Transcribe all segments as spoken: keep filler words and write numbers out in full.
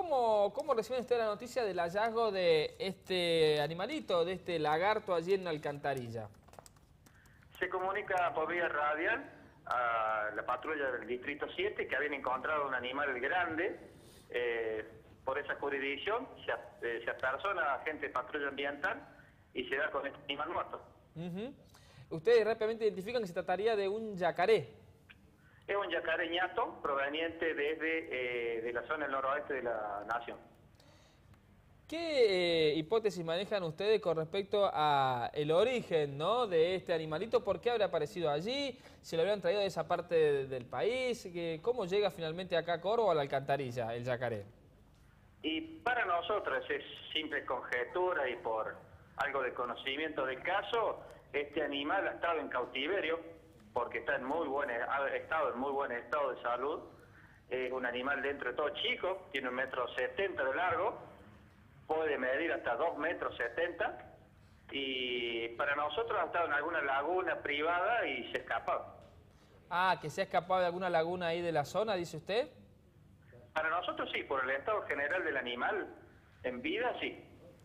¿cómo, cómo reciben ustedes la noticia del hallazgo de este animalito, de este lagarto allí en Alcantarilla? Se comunica por vía radial a la patrulla del Distrito siete que habían encontrado un animal grande eh, por esa jurisdicción. Se, eh, se apersona a agente de patrulla ambiental y se da con este animal muerto. Uh-huh. Ustedes rápidamente identifican que se trataría de un yacaré. Es un yacaré ñato proveniente desde eh, de la zona del noroeste de la nación. ¿Qué eh, hipótesis manejan ustedes con respecto a el origen, ¿no?, de este animalito? ¿Por qué habrá aparecido allí? ¿Se lo habrían traído de esa parte de, del país? ¿Cómo llega finalmente acá a Córdoba, a la Alcantarilla, el yacaré? Y para nosotros es simple conjetura y por algo de conocimiento del caso, este animal ha estado en cautiverio porque está en muy buen estado, en muy buen estado de salud. Es un animal dentro de todo chico, tiene un metro setenta de largo, puede medir hasta dos metros setenta y para nosotros ha estado en alguna laguna privada y se escapó. Ah, que se ha escapado de alguna laguna ahí de la zona, dice usted. Para nosotros sí, por el estado general del animal, en vida sí.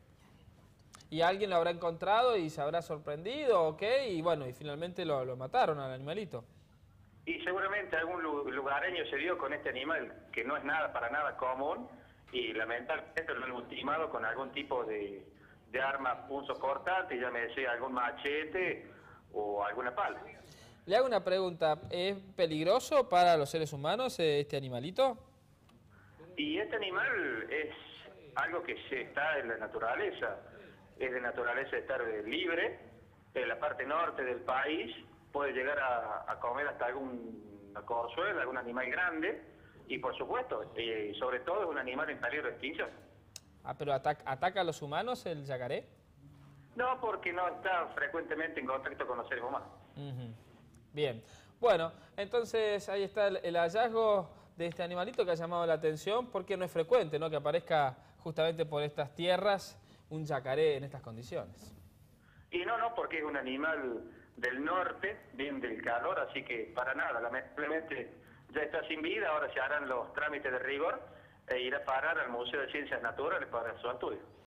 ¿Y alguien lo habrá encontrado y se habrá sorprendido, ok? Y bueno, y finalmente lo, lo mataron al animalito. Y seguramente algún lugareño se dio con este animal, que no es nada para nada común, y lamentablemente lo han ultimado con algún tipo de, de arma punzocortante, ya me decía algún machete o alguna pala. Le hago una pregunta, ¿es peligroso para los seres humanos este animalito? Y este animal es algo que se está en la naturaleza, es de naturaleza estar libre, en la parte norte del país, puede llegar a, a comer hasta algún corzuelo, algún animal grande, y por supuesto, y sobre todo es un animal en peligro de extinción. Ah, pero ataca, ¿ataca a los humanos el yacaré? No, porque no está frecuentemente en contacto con los seres humanos. Uh-huh. Bien, bueno, entonces ahí está el, el hallazgo de este animalito que ha llamado la atención, porque no es frecuente, ¿no?, que aparezca justamente por estas tierras un yacaré en estas condiciones. Y no, no, porque es un animal del norte, bien del calor, así que para nada, lamentablemente ya está sin vida, ahora se harán los trámites de rigor e irá a parar al Museo de Ciencias Naturales para su estudio.